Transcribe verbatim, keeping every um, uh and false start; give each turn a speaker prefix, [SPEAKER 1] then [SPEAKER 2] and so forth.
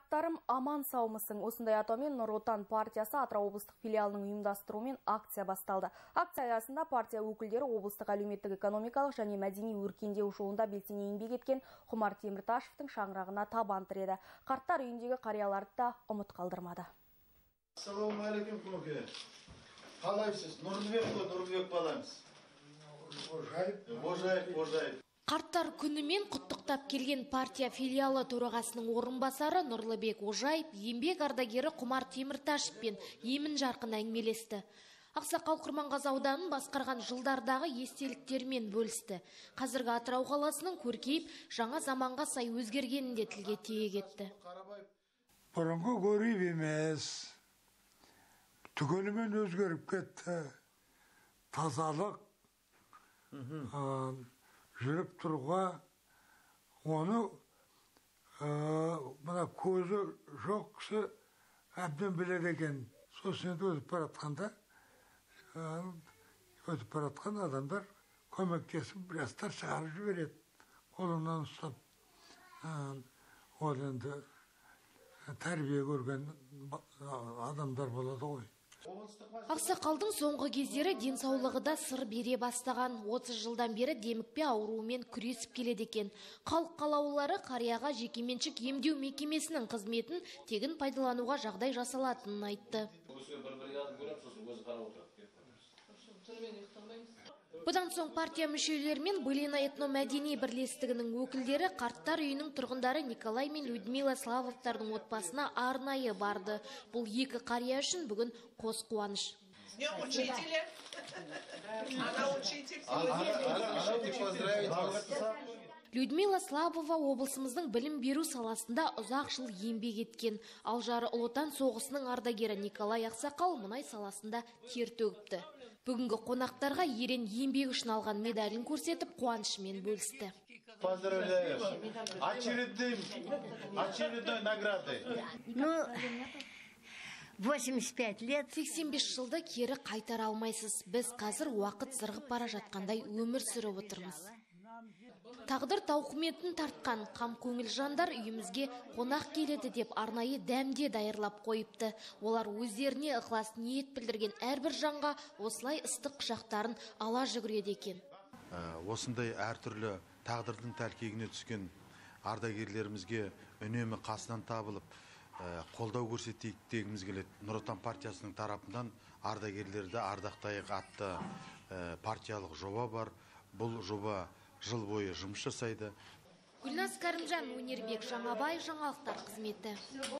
[SPEAKER 1] Қарттарым аман саумысың. Осындай атаумен Нұр Отан партиясы Атырау облыстық филиалының ұйымдастыруымен акция басталды. Акция аясында партия өкілдері облыстық әлеуметтік экономикалық және мәдени өркендеу жолында белсене еңбек еткен Құмар Темірташевтың шаңырағына табан тіреді. Қарттар үйіндегі қарияларды да ұмыт қалдырмады.
[SPEAKER 2] Ассалаумағалейкум, көке. Қалайсыз? Нұрбек қой, Нұрбек баламыз. Ожайып, ожайып.
[SPEAKER 3] Қарттар күнімен құттықтап келген партия филиалы төрағасының орынбасары Нұрлыбек Ожайып еңбек ардагері Құмар Темірташевпен емін жарқын әңгімелесті. Ақсақал Құрманғазы ауданын басқарған жылдардағы естеліктермен бөлісті. Қазіргі Атырау қаласының көркейіп, жаңа заманға сай өзгергенін де тілге тиек етті.
[SPEAKER 4] Бұрынғы көріп емес, түгелімен өзгеріп кетті. Тазалық, жүріп тұруға, оны мына көзі жоқ кісі әбден біледі екен. Сосын өтіп баратқанда, өтіп баратқан адамдар көмектесіп бірастар шығарып жібереді. Қолынан ұстап, ол енді тәрбие көрген адамдар болады ғой.
[SPEAKER 3] Ақсақалдың соңғы кездері денсаулығы да сыр бере бастаған. отыз жылдан бері демікпе ауруымен күресіп келеді екен. Халық қалаулылары қарияға жекеменшік емдеу мекемесінің қызметін тегін пайдалануға жағдай жасалатынын айтты. Бұдан соң партия мүшелері мен Былина этномәдени бірлестігінің өкілдері қарттар үйінің тұрғындары Николай мен Людмила Славовтардың отбасына арнайы барды. Бұл екі қария үшін бүгін қос қуаныш. Людмила Славова облысымыздың білім беру саласында ұзақ жыл еңбек еткен. Ал жары Ұлы Отан соғысының ардагері Николай Ақсақал мұнай саласында тер төгіпті. Бүгінгі қонақтарға ерен еңбек үшін алған медалін көрсетіп, қуанышымен бөлісті.
[SPEAKER 2] Поздравляю. Очередной, очередной наградой.
[SPEAKER 5] Ну, восемьдесят пять лет.
[SPEAKER 3] сексен бес жылды кері қайтара алмайсыз. Біз қазір уақыт зырғып бара жатқандай өмір сүріп отырмыз. Тағдыр тауқыметін тартқан қам көңіл жандар үйімізге қонақ келеді деп арнайы дәмде дайырлап қойыпты. Олар өздеріне ықылас ниет білдірген әрбір жанға осылай ыстық құшақтарын ала жүгіреді екен.
[SPEAKER 6] Осындай әртүрлі тағдырдың тәлкегіне түскен ардагерлерімізге үнемі қасынан табылып, қолдау көрсетейік дегіміз келеді. Нұр Отан партиясының тарапынан ардагерлерді ардақтайық атты партиялық жоба бар. Бұл жоба жыл бойы жұмыс жасайды.
[SPEAKER 3] Гүлназ Кәрімжан, Өнербек Жаңабай, жаңалықтар қызметі.